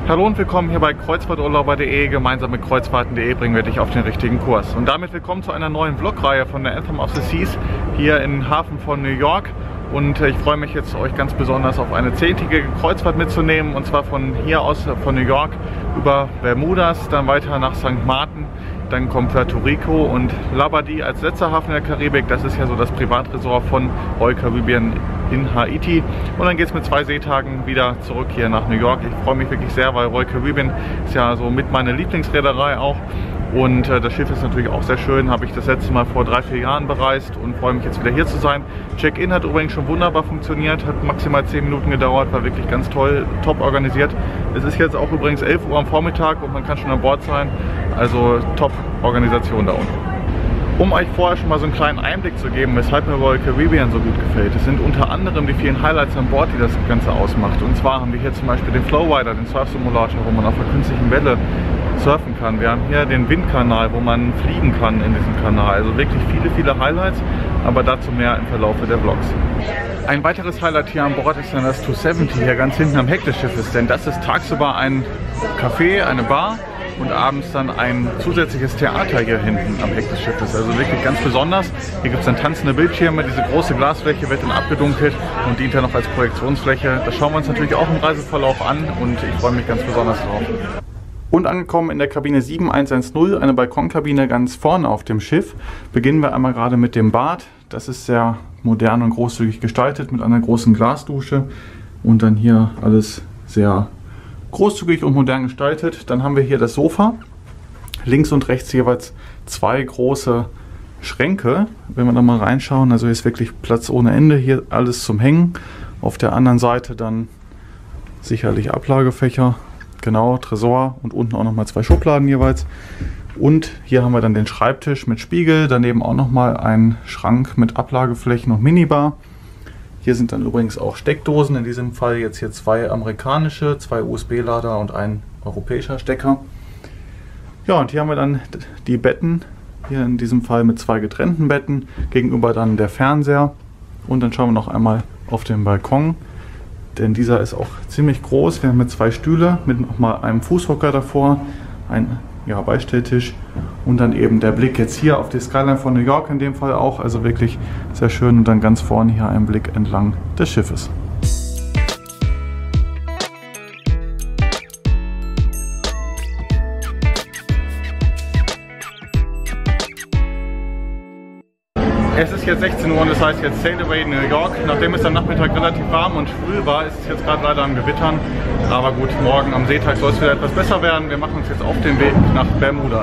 Hallo und willkommen hier bei Kreuzfahrturlauber.de. Gemeinsam mit Kreuzfahrten.de bringen wir dich auf den richtigen Kurs. Und damit willkommen zu einer neuen Vlogreihe von der Anthem of the Seas hier im Hafen von New York. Und ich freue mich jetzt, euch ganz besonders auf eine 10-tägige Kreuzfahrt mitzunehmen. Und zwar von hier aus, von New York über Bermudas, dann weiter nach St. Martin. Dann kommt Puerto Rico und Labadee als letzter Hafen der Karibik. Das ist ja so das Privatresort von Royal Caribbean in Haiti. Und dann geht es mit 2 Seetagen wieder zurück hier nach New York. Ich freue mich wirklich sehr, weil Royal Caribbean ist ja so mit meiner Lieblingsreederei auch. Und das Schiff ist natürlich auch sehr schön. Habe ich das letzte Mal vor 3-4 Jahren bereist und freue mich jetzt wieder hier zu sein. Check-in hat übrigens schon wunderbar funktioniert, hat maximal 10 Minuten gedauert, war wirklich ganz toll, top organisiert. Es ist jetzt auch übrigens 11 Uhr am Vormittag und man kann schon an Bord sein. Also top Organisation da unten. Um euch vorher schon mal so einen kleinen Einblick zu geben, weshalb mir Royal Caribbean so gut gefällt. Es sind unter anderem die vielen Highlights an Bord, die das Ganze ausmacht. Und zwar haben wir hier zum Beispiel den Flowrider, den Surf-Simulator, wo man auf einer künstlichen Welle surfen kann. Wir haben hier den Windkanal, wo man fliegen kann in diesem Kanal. Also wirklich viele Highlights, aber dazu mehr im Verlaufe der Vlogs. Ein weiteres Highlight hier an Bord ist dann das 270 hier ganz hinten am Heck des Schiffes, denn das ist tagsüber ein Café, eine Bar und abends dann ein zusätzliches Theater hier hinten am Heck des Schiffes. Also wirklich ganz besonders. Hier gibt es dann tanzende Bildschirme, diese große Glasfläche wird dann abgedunkelt und dient dann noch als Projektionsfläche. Das schauen wir uns natürlich auch im Reiseverlauf an und ich freue mich ganz besonders drauf. Und angekommen in der Kabine 7110, eine Balkonkabine ganz vorne auf dem Schiff, beginnen wir einmal gerade mit dem Bad. Das ist sehr modern und großzügig gestaltet mit einer großen Glasdusche und dann hier alles sehr großzügig und modern gestaltet. Dann haben wir hier das Sofa, links und rechts jeweils 2 große Schränke. Wenn wir da mal reinschauen, also hier ist wirklich Platz ohne Ende, hier alles zum Hängen. Auf der anderen Seite dann sicherlich Ablagefächer. Genau, Tresor und unten auch nochmal 2 Schubladen jeweils. Und hier haben wir dann den Schreibtisch mit Spiegel, daneben auch nochmal ein Schrank mit Ablageflächen und Minibar. Hier sind dann übrigens auch Steckdosen, in diesem Fall jetzt hier 2 amerikanische, 2 USB-Lader und ein europäischer Stecker. Ja, und hier haben wir dann die Betten, hier in diesem Fall mit 2 getrennten Betten, gegenüber dann der Fernseher. Und dann schauen wir noch einmal auf den Balkon. Denn dieser ist auch ziemlich groß. Wir haben mit 2 Stühle mit nochmal einem Fußhocker davor, ein Beistelltisch und dann eben der Blick jetzt hier auf die Skyline von New York in dem Fall auch. Also wirklich sehr schön und dann ganz vorne hier ein Blick entlang des Schiffes. Es ist jetzt 16 Uhr und das heißt jetzt Sail Away New York. Nachdem es am Nachmittag relativ warm und schwül war, ist es jetzt gerade leider am Gewittern. Aber gut, morgen am Seetag soll es wieder etwas besser werden. Wir machen uns jetzt auf den Weg nach Bermudas.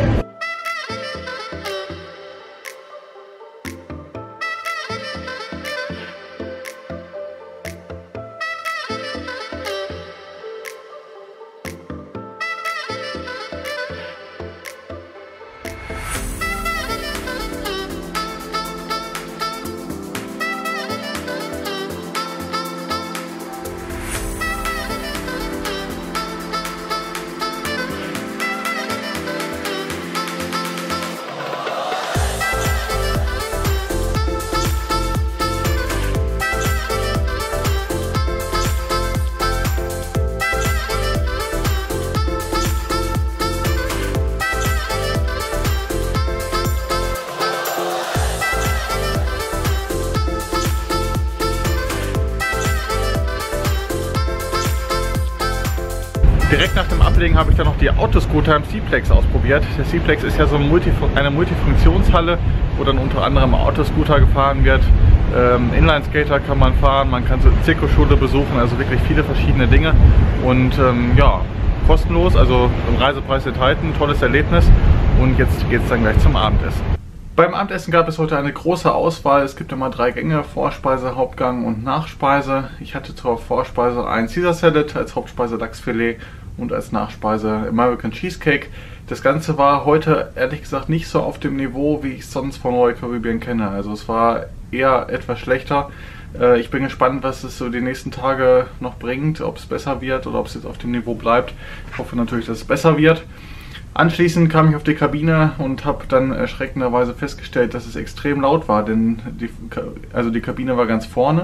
Direkt nach dem Ablegen habe ich dann noch die Autoscooter im Seaplex ausprobiert. Der Seaplex ist ja so eine Multifunktionshalle, wo dann unter anderem Autoscooter gefahren wird. Inlineskater kann man fahren, man kann so eine Zirkusschule besuchen, also wirklich viele verschiedene Dinge. Und ja, kostenlos, also im Reisepreis enthalten, tolles Erlebnis. Und jetzt geht es dann gleich zum Abendessen. Beim Abendessen gab es heute eine große Auswahl. Es gibt immer 3 Gänge, Vorspeise, Hauptgang und Nachspeise. Ich hatte zur Vorspeise ein Caesar Salad, als Hauptspeise Lachsfilet und als Nachspeise American Cheesecake. Das Ganze war heute ehrlich gesagt nicht so auf dem Niveau, wie ich es sonst von Royal Caribbean kenne. Also es war eher etwas schlechter. Ich bin gespannt, was es so die nächsten Tage noch bringt, ob es besser wird oder ob es jetzt auf dem Niveau bleibt. Ich hoffe natürlich, dass es besser wird. Anschließend kam ich auf die Kabine und habe dann erschreckenderweise festgestellt, dass es extrem laut war, denn die Kabine war ganz vorne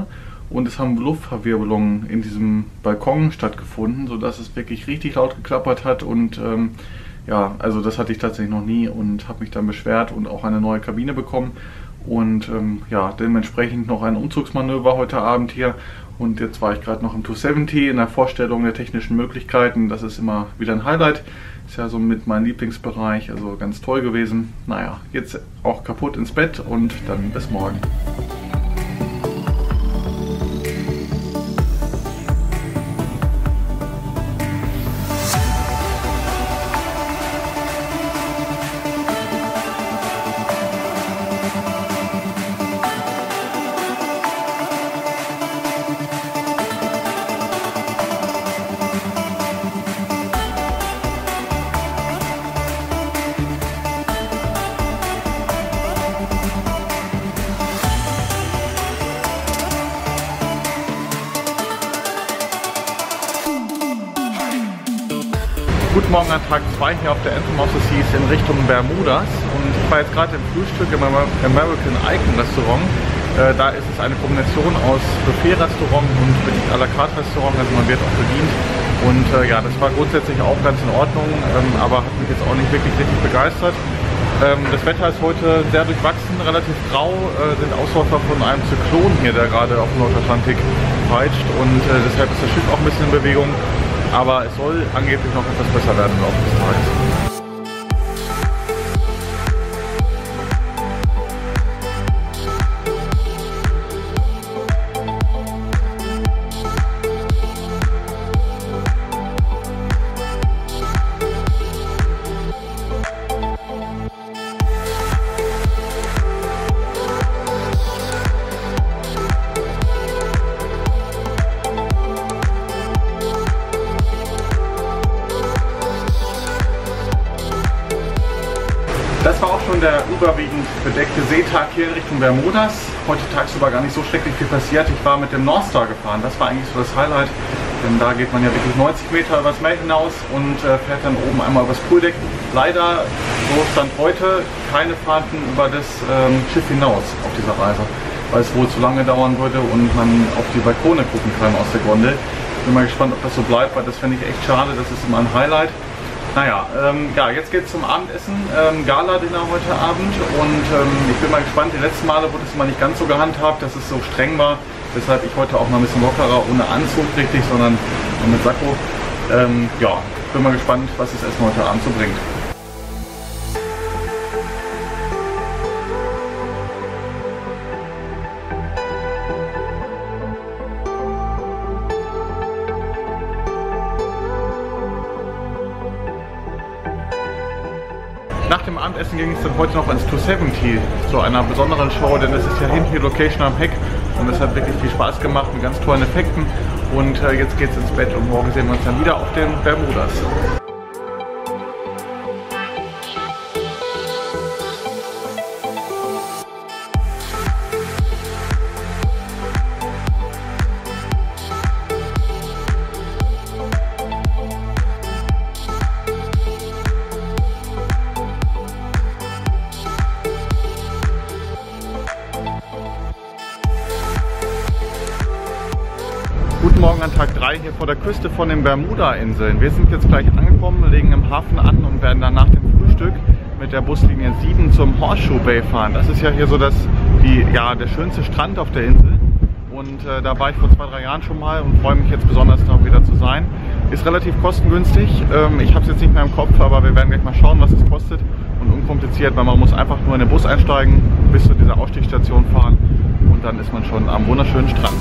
und es haben Luftverwirbelungen in diesem Balkon stattgefunden, sodass es wirklich richtig laut geklappert hat und ja, also das hatte ich tatsächlich noch nie und habe mich dann beschwert und auch eine neue Kabine bekommen und ja, dementsprechend noch ein Umzugsmanöver heute Abend hier und jetzt war ich gerade noch im 270 in der Vorstellung der technischen Möglichkeiten. Das ist immer wieder ein Highlight, ist ja so mit meinem Lieblingsbereich, also ganz toll gewesen. Naja, jetzt auch kaputt ins Bett und dann bis morgen. Guten Morgen an Tag 2 hier auf der Anthem of the Seas in Richtung Bermudas und ich war jetzt gerade im Frühstück im American Icon Restaurant. Da ist es eine Kombination aus Buffet-Restaurant und mit à la carte Restaurant, also man wird auch bedient und ja, das war grundsätzlich auch ganz in Ordnung, aber hat mich jetzt auch nicht wirklich richtig begeistert. Das Wetter ist heute sehr durchwachsen, relativ grau, sind Ausläufer von einem Zyklon hier, der gerade auf dem Nordatlantik peitscht und deshalb ist das Schiff auch ein bisschen in Bewegung. Aber es soll angeblich noch etwas besser werden im Laufe des Tages. Das war auch schon der überwiegend bedeckte Seetag hier in Richtung Bermudas. Heute tagsüber gar nicht so schrecklich viel passiert. Ich war mit dem North Star gefahren. Das war eigentlich so das Highlight. Denn da geht man ja wirklich 90 Meter übers Meer hinaus und fährt dann oben einmal übers Pooldeck. Leider, so stand heute, keine Fahrten über das Schiff hinaus auf dieser Reise, weil es wohl zu lange dauern würde und man auf die Balkone gucken kann aus der Gondel. Ich bin mal gespannt, ob das so bleibt, weil das finde ich echt schade. Das ist immer ein Highlight. Naja, ja, jetzt geht es zum Abendessen, Gala-Dinner heute Abend und ich bin mal gespannt, die letzten Male wurde es mal nicht ganz so gehandhabt, dass es so streng war, weshalb ich heute auch mal ein bisschen lockerer, ohne Anzug richtig, sondern mit Sakko. Ja, bin mal gespannt, was das Essen heute Abend so bringt. Nach dem Abendessen ging es dann heute noch ins 270 zu einer besonderen Show, denn es ist ja hinten die Location am Heck und es hat wirklich viel Spaß gemacht mit ganz tollen Effekten und jetzt geht es ins Bett und morgen sehen wir uns dann wieder auf den Bermudas. Guten Morgen an Tag 3 hier vor der Küste von den Bermuda-Inseln. Wir sind jetzt gleich angekommen, legen im Hafen an und werden dann nach dem Frühstück mit der Buslinie 7 zum Horseshoe Bay fahren. Das ist ja hier so der schönste Strand auf der Insel. Und da war ich vor 2-3 Jahren schon mal und freue mich jetzt besonders noch wieder zu sein. Ist relativ kostengünstig. Ich habe es jetzt nicht mehr im Kopf, aber wir werden gleich mal schauen, was es kostet. Und unkompliziert, weil man muss einfach nur in den Bus einsteigen, bis zu dieser Ausstiegsstation fahren und dann ist man schon am wunderschönen Strand.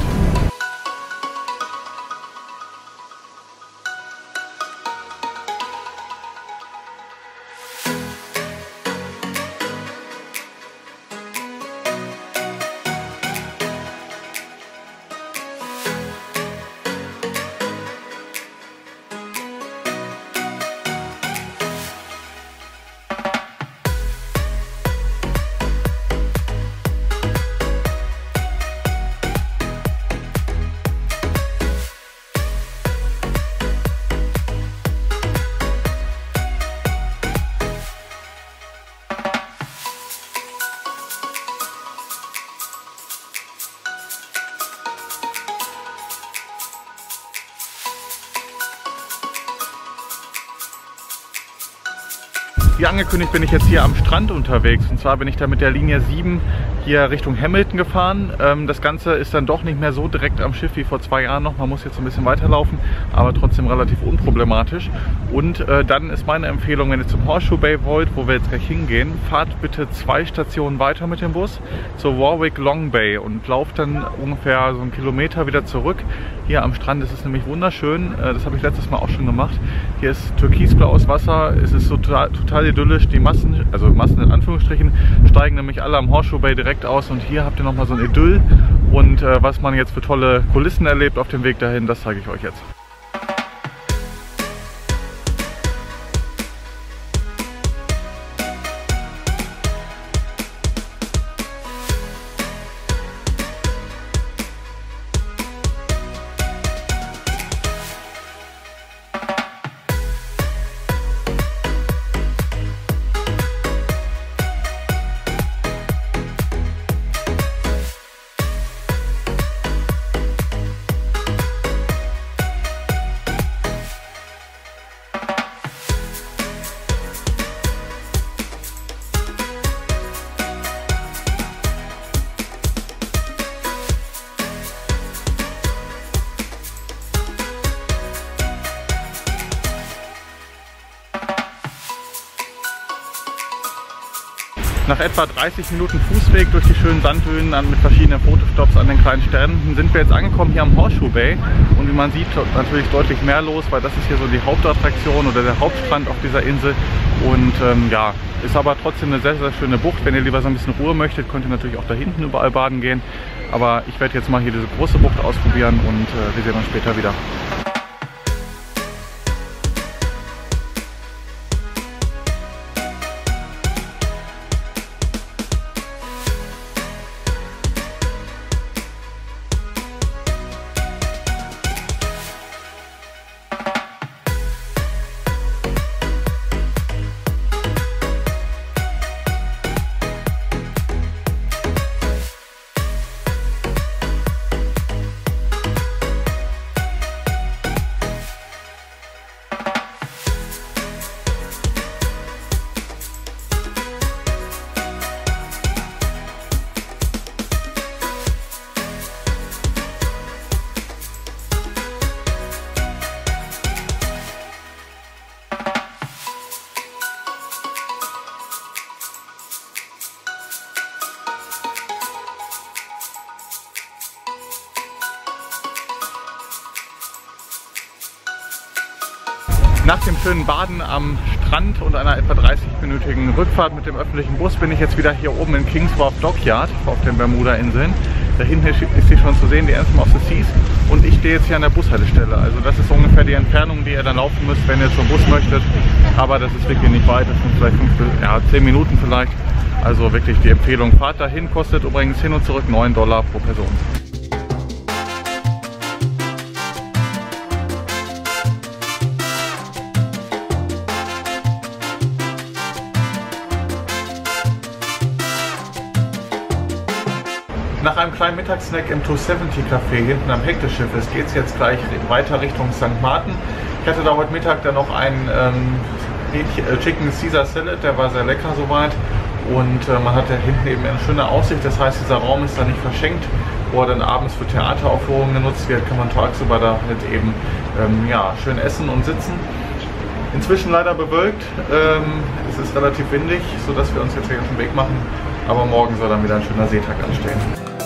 Wie angekündigt bin ich jetzt hier am Strand unterwegs, und zwar bin ich da mit der Linie 7 hier Richtung Hamilton gefahren. Das Ganze ist dann doch nicht mehr so direkt am Schiff wie vor 2 Jahren noch. Man muss jetzt ein bisschen weiterlaufen, aber trotzdem relativ unproblematisch. Und dann ist meine Empfehlung, wenn ihr zum Horseshoe Bay wollt, wo wir jetzt gleich hingehen, fahrt bitte 2 Stationen weiter mit dem Bus zur Warwick Long Bay und lauft dann ungefähr so einen Kilometer wieder zurück. Hier am Strand ist es nämlich wunderschön. Das habe ich letztes Mal auch schon gemacht. Hier ist türkisblaues Wasser, es ist total idyllisch. Die Massen, also Massen in Anführungsstrichen, steigen nämlich alle am Horseshoe Bay direkt aus, und hier habt ihr nochmal so ein Idyll, und was man jetzt für tolle Kulissen erlebt auf dem Weg dahin, das zeige ich euch jetzt. Nach etwa 30 Minuten Fußweg durch die schönen Sanddünen mit verschiedenen Fotostops an den kleinen Stränden sind wir jetzt angekommen hier am Horseshoe Bay, und wie man sieht, natürlich deutlich mehr los, weil das ist hier so die Hauptattraktion oder der Hauptstrand auf dieser Insel, und ja, ist aber trotzdem eine sehr, sehr schöne Bucht. Wenn ihr lieber so ein bisschen Ruhe möchtet, könnt ihr natürlich auch da hinten überall baden gehen, aber ich werde jetzt mal hier diese große Bucht ausprobieren, und wir sehen uns später wieder. Nach dem schönen Baden am Strand und einer etwa 30-minütigen Rückfahrt mit dem öffentlichen Bus bin ich jetzt wieder hier oben in Kings Wharf Dockyard auf den Bermuda-Inseln. Da hinten ist sie schon zu sehen, die Anthem of the Seas, und ich stehe jetzt hier an der Bushaltestelle. Also das ist ungefähr die Entfernung, die ihr dann laufen müsst, wenn ihr zum Bus möchtet. Aber das ist wirklich nicht weit, das sind vielleicht 10 Minuten vielleicht. Also wirklich die Empfehlung, Fahrt dahin, kostet übrigens hin und zurück $9 pro Person. Nach einem kleinen Mittagssnack im 270 Café hinten am Heck des Schiffes geht es jetzt gleich weiter Richtung St. Martin. Ich hatte da heute Mittag dann noch einen Chicken Caesar Salad, der war sehr lecker soweit, und man hat da hinten eben eine schöne Aussicht, das heißt, dieser Raum ist da nicht verschenkt, wo er dann abends für Theateraufführungen genutzt wird, kann man tagsüber da halt eben ja, schön essen und sitzen. Inzwischen leider bewölkt, es ist relativ windig, sodass wir uns jetzt hier auf den Weg machen, aber morgen soll dann wieder ein schöner Seetag anstehen.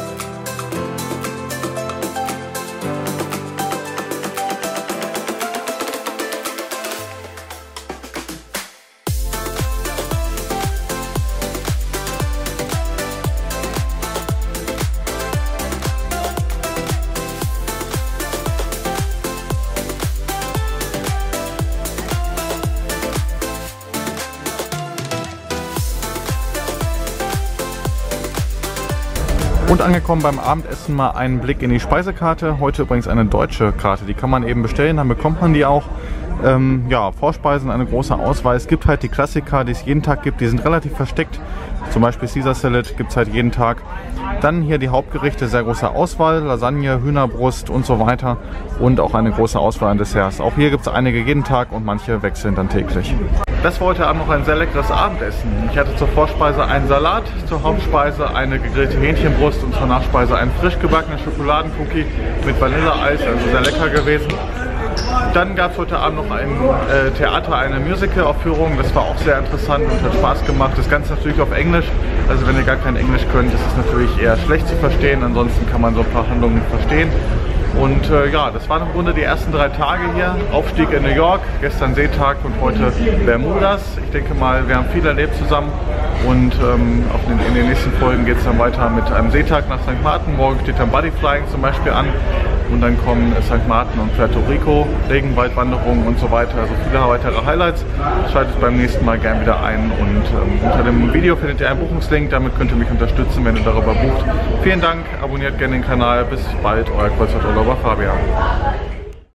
Und angekommen beim Abendessen mal einen Blick in die Speisekarte. Heute übrigens eine deutsche Karte, die kann man eben bestellen, dann bekommt man die auch. Ja, Vorspeisen, eine große Auswahl. Es gibt halt die Klassiker, die es jeden Tag gibt, die sind relativ versteckt. Zum Beispiel Caesar Salad gibt es halt jeden Tag. Dann hier die Hauptgerichte, sehr große Auswahl, Lasagne, Hühnerbrust und so weiter und auch eine große Auswahl an Desserts. Auch hier gibt es einige jeden Tag und manche wechseln dann täglich. Das war heute Abend noch ein sehr leckeres Abendessen. Ich hatte zur Vorspeise einen Salat, zur Hauptspeise eine gegrillte Hähnchenbrust und zur Nachspeise einen frisch gebackenen Schokoladencookie mit Vanilleeis, also sehr lecker gewesen. Dann gab es heute Abend noch ein Theater, eine Musical-Aufführung. Das war auch sehr interessant und hat Spaß gemacht. Das Ganze natürlich auf Englisch. Also wenn ihr gar kein Englisch könnt, ist es natürlich eher schlecht zu verstehen. Ansonsten kann man so ein paar Handlungen verstehen. Und ja, das waren im Grunde die ersten 3 Tage hier. Aufstieg in New York, gestern Seetag und heute Bermudas. Ich denke mal, wir haben viel erlebt zusammen. Und in den nächsten Folgen geht es dann weiter mit einem Seetag nach St. Martin. Morgen steht dann Bodyflying zum Beispiel an. Und dann kommen St. Martin und Puerto Rico, Regenwaldwanderungen und so weiter. Also viele weitere Highlights. Schaltet beim nächsten Mal gerne wieder ein. Und unter dem Video findet ihr einen Buchungslink. Damit könnt ihr mich unterstützen, wenn ihr darüber bucht. Vielen Dank, abonniert gerne den Kanal. Bis bald, euer Kreuzfahrturlauber Fabian.